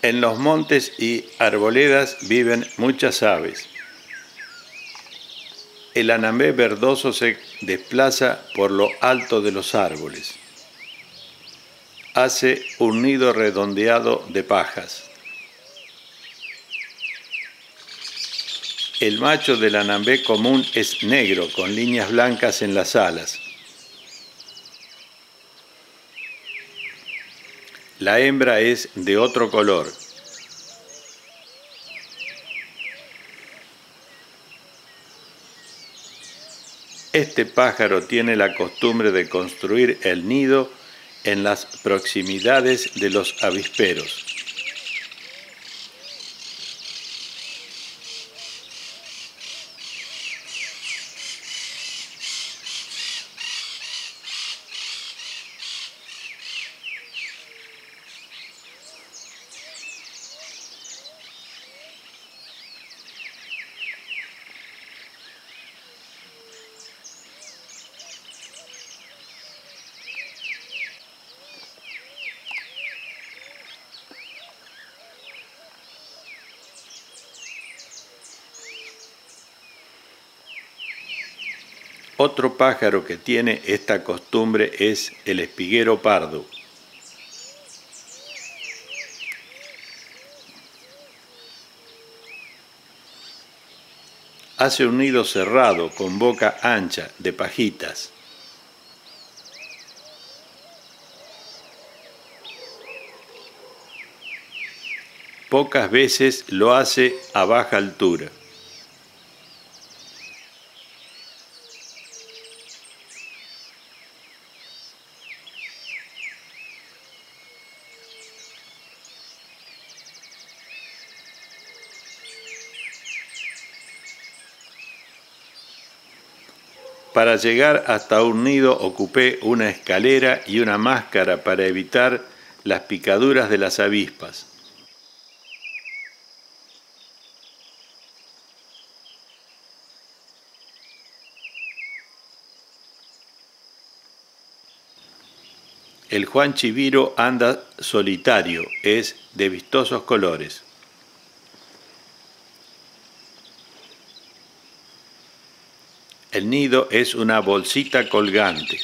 En los montes y arboledas viven muchas aves. El anambé verdoso se desplaza por lo alto de los árboles. Hace un nido redondeado de pajas. El macho del anambé común es negro con líneas blancas en las alas. La hembra es de otro color. Este pájaro tiene la costumbre de construir el nido en las proximidades de los avisperos. Otro pájaro que tiene esta costumbre es el espiguero pardo. Hace un nido cerrado con boca ancha de pajitas. Pocas veces lo hace a baja altura. Para llegar hasta un nido ocupé una escalera y una máscara para evitar las picaduras de las avispas. El Juan Chiviro anda solitario, es de vistosos colores. El nido es una bolsita colgante.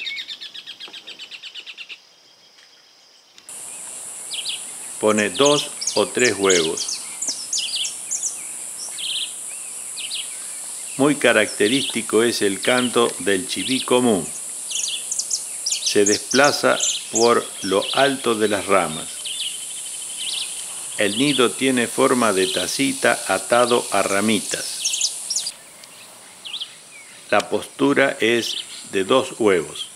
Pone 2 o 3 huevos. Muy característico es el canto del chiví común. Se desplaza por lo alto de las ramas. El nido tiene forma de tacita atado a ramitas. La postura es de 2 huevos.